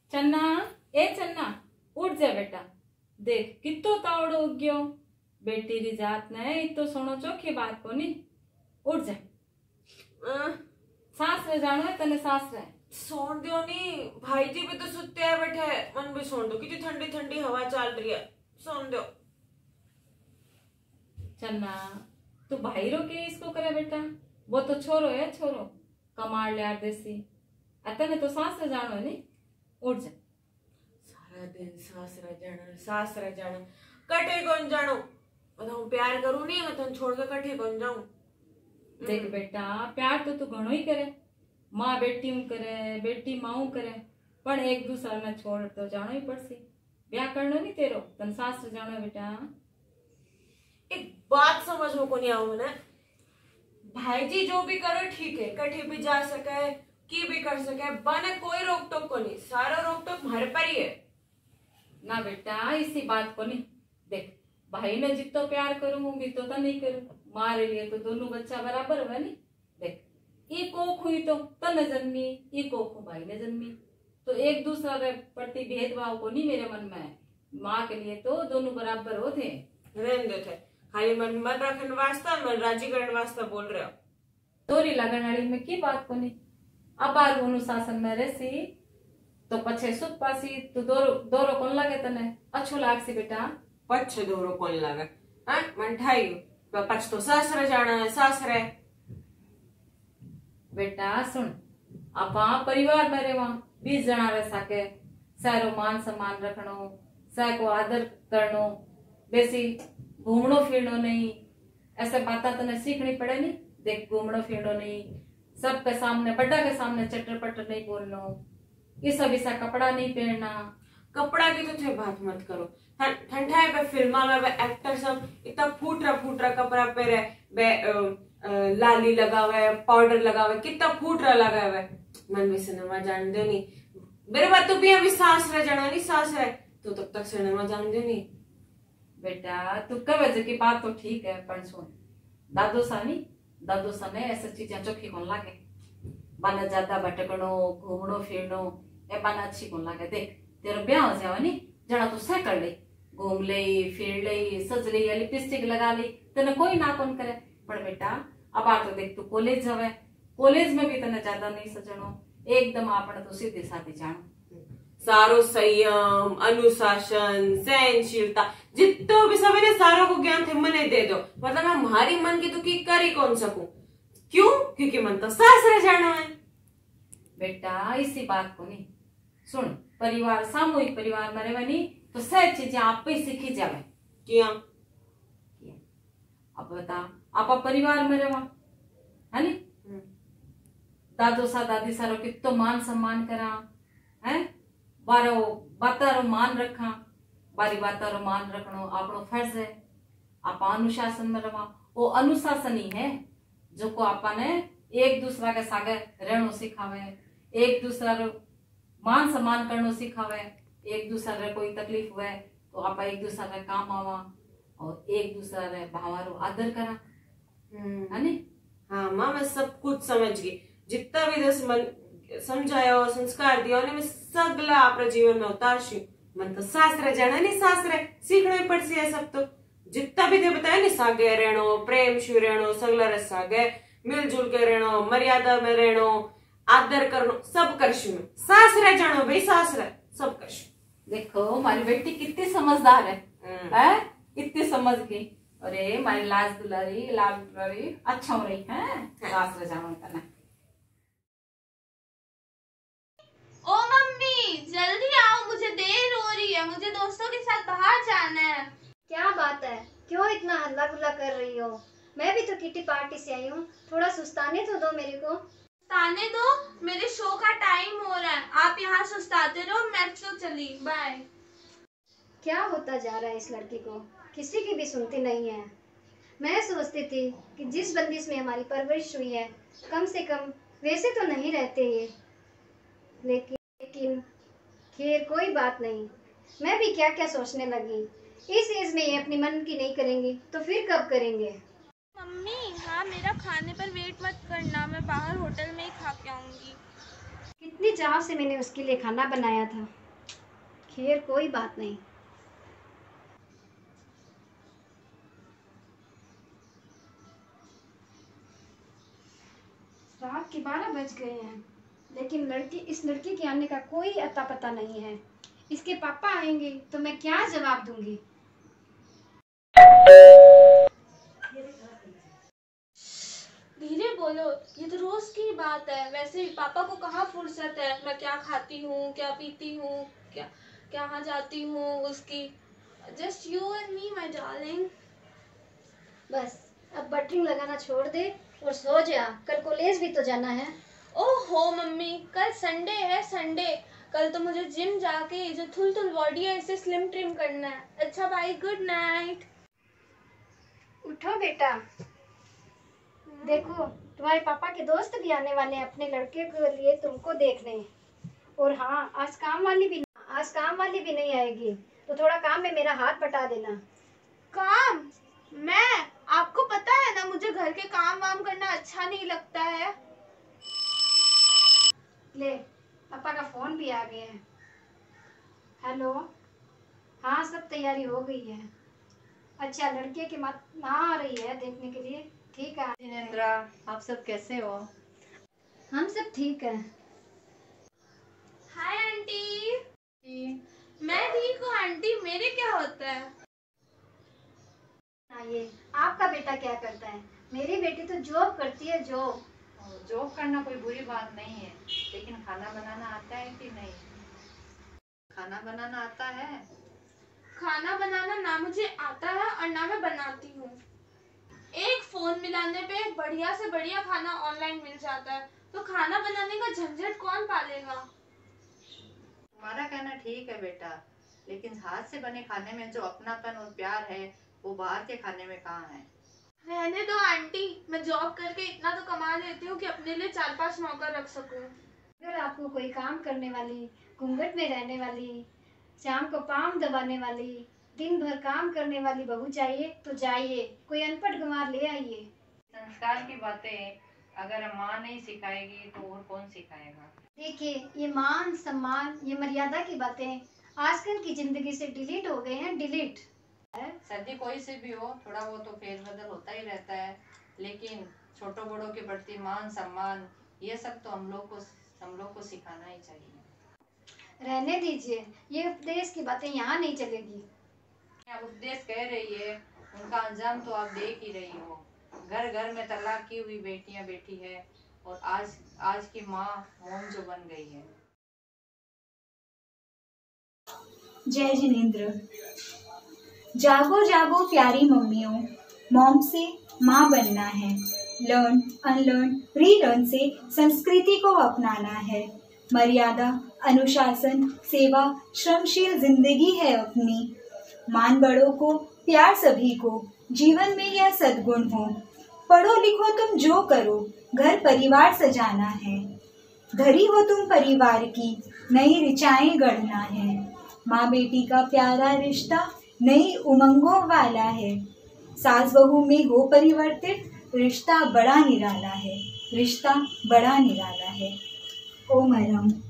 चन्ना, ए चन्ना, उठ जा बेटा। देख कितो तावड़ो उग गयो। बेटी री जात ने इतो सोनो चोखी बात कोनी। उठ जा। सास रे जानो है तने सास रे। सोन दियो नी, भाई जी भी तो सुते है बैठे, मन भी सोन दो, कितनी ठंडी ठंडी हवा चल रही है, सोन दो। चन्ना, तू भाई रो के इसको करे बेटा, वो तो छोरो है, छोरो कमाड़ लियार देसी। अतने तो सास रे जानो है नी। उठ जा। सारा दिन सास रह जाना, कटे कौन जानो, बताऊं प्यार करूं नहीं, मैं छोड़ के कटे कौन जाऊं। देख बेटा, प्यार तो तू घणो ही करे, माँ बेटी करे, बेटी माऊ करे, पर एक दूसरा ने छोड़ तो जानो ही पड़सी। ब्याह करनो नहीं तेरो, तन सास रे जानो बेटा। एक बात समझ में को नहीं आओ मैंने, भाई जी जो भी करो ठीक है, कठी भी जा सके, की भी कर सके, बने कोई रोक टोक को नहीं, सारा रोक टोक हमारे पर ही है ना बेटा। इसी बात को नहीं देख, भाई ने जितो प्यार करूंगी तो नहीं करूं, मारे लिए तो दोनों बच्चा बराबर हुआ नहीं। देख ई कोख हुई तो तने जन्मी, ई कोख भाई ने जन्मी, तो एक दूसरा के प्रति भेदभाव को नहीं मेरे मन में है। माँ के लिए तो दोनों बराबर होते। रहने दो थे, खाली मन मत रखने वास्ता, मन राजी करने वास्ता बोल रहे हो। दोरी लगन वाली में की बात को नहीं। अब बार अनुशासन में रहसी तो पछे सुख पासी, तो दोरो कौन लगे तने अच्छो लागसी बेटा। पछ दोरो कौन लगे, हाँ मन ठाई पछ तो सासरे जाना है, सासरे। बेटा सुन, आपा परिवार में रेवा 20 जना रह सके, सारो मान सम्मान रखनो, सह को आदर करनो, बेसी घूमनो फिरनो नहीं, ऐसे बात तने सीखनी पड़े नहीं। देख घूमनो फिरनो नहीं, सबके सामने बड़ा के सामने चटर पटर नहीं बोलनो, ये सब ऐसा कपड़ा नहीं पहनना। कपड़ा की तो थे बात मत करो, ठंडा है फिल्मा में एक्टर सब इतना फूटरा कपड़ा पहरे, लाली लगा हुआ है, पाउडर लगा हुआ है, कितना फूटरा लगा हुआ है, मन में सिनेमा जान दो नहीं। मेरे बात तो भी अभी सास रह जाना नहीं, सास रह तो तब तक सिनेमा जान दो नहीं। बेटा तू कहे की बात तो ठीक है, पर सुन दादो सा ने ऐसी चीजें चोखी कौन लागे, बाना ज्यादा भटकनो घूमनो फिरनो ए बाना अच्छी कौन लागे। देख तेरा ब्याह हो जावा नी, जना तू सह कर ले, घूम ले फिर ले, सज ले, लिपस्टिक लगा ली, तेने कोई ना कौन करे। पर बेटा अब आ तो देख तू कॉलेज जावे, कॉलेज में भी तने ज्यादा नहीं सजनो, एकदम आपने तो सीधे साधे जानो। सारो संयम, अनुशासन, सहनशीलता, जितो भी सभी ने सारों को ज्ञान थे मने दे दो, मतलब मैं हमारी मन की दुखी कर ही कौन सकूं, क्यों? क्योंकि मन तो सास रह जाना है। बेटा इसी बात को नहीं सुन, परिवार सामूहिक परिवार में रहनी तो सह चीजें आप पे सीखी जावे। क्या अब बता, आप परिवार में रहो है नी, दादो सा दादी सारो कितो मान सम्मान करा है, बारो बातारो मान रखा, बारी बातारो मान रखनो आपनो फर्ज है। आप अनुशासन में रहा, वो अनुशासन ही है जो को आपा ने एक दूसरा के सागे रहनो सिखावे, एक दूसरा रो मान सम्मान करनो सिखावे, एक दूसरा रे कोई तकलीफ हुए तो आप एक दूसरा रे काम आवा, और एक दूसरा रे भावारो आदर करा है नी। हाँ माँ मैं सब कुछ समझ गई, जितना भी दस मन समझाया और संस्कार दिया उन्हें मैं सगला अपने जीवन में उतारशी। मन तो सास रह जाना नहीं, सास रह सीखना ही पड़सी है सब, तो जितना भी दे बताया नहीं, सागे रहनो, प्रेम शु रहनो, सगला रे सागे मिलजुल के रहनो, मर्यादा में रहनो, आदर करनो, सब करशु में। सास रह जानो भाई, सास रह सब करशु। देखो हमारी बेटी कितनी समझदार है, इतनी समझ गई। अरे हमारी लाज दुलारी अच्छा हो रही है, सास रह जानो करना। ओ मम्मी जल्दी आओ, मुझे देर हो रही है, मुझे दोस्तों के साथ बाहर जाना है। क्या बात है, क्यों इतना हल्ला गुल्ला कर रही हो? मैं भी तो किटी पार्टी से आई हूँ, थोड़ा सुस्ताने तो दो मेरे को। सुस्ताने दो, मेरे शो का टाइम हो रहा है, आप यहाँ सुस्ताते रहो, मैं तो चली, बाय। क्या होता जा रहा है इस लड़की को, किसी की भी सुनती नहीं है। मैं सोचती थी कि जिस बंदिश में हमारी परवरिश हुई है, कम से कम वैसे तो नहीं रहते ये, लेकिन खैर कोई बात नहीं। मैं भी क्या क्या सोचने लगी, इस एज में ये अपनी मन की नहीं करेंगे तो फिर कब करेंगे। मम्मी हाँ, मेरा खाने पर वेट मत करना, मैं बाहर होटल में ही खा के आऊंगी। कितनी चाव से मैंने उसके लिए खाना बनाया था। खैर कोई बात नहीं। रात के 12 बज गए हैं, लेकिन इस लड़की के आने का कोई अता पता नहीं है। इसके पापा आएंगे तो मैं क्या जवाब दूंगी। धीरे बोलो, ये तो रोज की बात है। वैसे भी पापा को कहाँ फुर्सत है मैं क्या खाती हूँ, क्या पीती हूँ, क्या कहाँ जाती हूँ उसकी। Just you and me my darling. बस अब बटरिंग लगाना छोड़ दे और सो जा, कल कॉलेज भी तो जाना है। ओहो मम्मी, कल संडे है, संडे। कल तो मुझे जिम जाके ये जो थुल बॉडी है इसे स्लिम ट्रिम करना है। अच्छा बाय, गुड नाइट। उठो बेटा, देखो तुम्हारे पापा के दोस्त भी आने वाले हैं अपने लड़के के लिए तुमको देखने। और हाँ, आज काम वाली भी नहीं आएगी, तो थोड़ा काम में मेरा हाथ बटा देना। काम? मैं? आपको पता है ना मुझे घर के काम वाम करना अच्छा नहीं लगता है। ले, पापा का फोन भी आ गया है। हेलो, हाँ सब तैयारी हो गई है। अच्छा, लड़के की माँ आ रही है देखने के लिए। ठीक है जिनेंद्रा, आप सब कैसे हो? हम सब ठीक है। Hi aunty. मैं ठीक हूँ आंटी, मेरे क्या होता है? ये आपका बेटा क्या करता है? मेरी बेटी तो जॉब करती है, जॉब करना कोई बुरी बात नहीं है, लेकिन खाना बनाना आता है कि नहीं? खाना बनाना आता है? खाना बनाना ना मुझे आता है और ना मैं बनाती हूँ। एक फोन मिलाने पे बढ़िया से बढ़िया खाना ऑनलाइन मिल जाता है, तो खाना बनाने का झंझट कौन पालेगा? तुम्हारा कहना ठीक है बेटा, लेकिन हाथ से बने खाने में जो अपनापन और प्यार है वो बाहर के खाने में कहाँ है? रहने दो आंटी, मैं जॉब करके इतना तो कमा लेती हूँ कि अपने लिए 4-5 नौकर रख सकूँ। अगर आपको कोई काम करने वाली, घूंघट में रहने वाली, शाम को पाँव दबाने वाली, दिन भर काम करने वाली बहू चाहिए तो जाइए, कोई अनपढ़ गंवार ले आइए। संस्कार की बातें अगर माँ नहीं सिखाएगी तो और कौन सिखाएगा? देखिए, ये मान सम्मान, ये मर्यादा की बातें आजकल की जिंदगी से डिलीट हो गए हैं, डिलीट। सर्दी कोई से भी हो, थोड़ा वो तो फेरबदल होता ही रहता है, लेकिन छोटों बड़ों के प्रति मान सम्मान ये सब तो हम लोग को सिखाना ही चाहिए। रहने दीजिए, ये उपदेश की बातें यहाँ नहीं चलेगी। आप उपदेश कह रही है, उनका अंजाम तो आप देख ही रही हो। घर घर में तलाक की हुई बेटियां बैठी है और आज की माँ मोम जो बन गई है। जय जिनेंद्र। जागो जागो प्यारी मम्मियों, मॉम से माँ बनना है। लर्न अनलर्न रीलर्न से संस्कृति को अपनाना है। मर्यादा, अनुशासन, सेवा, श्रमशील जिंदगी है अपनी। मान बड़ों को, प्यार सभी को, जीवन में यह सद्गुण हो। पढ़ो लिखो तुम जो करो, घर परिवार सजाना है। धरी हो तुम परिवार की, नई ऋचाएं गढ़ना है। माँ बेटी का प्यारा रिश्ता नई उमंगों वाला है। सास बहू में हो परिवर्तित, रिश्ता बड़ा निराला है। रिश्ता बड़ा निराला है। ओम अरम।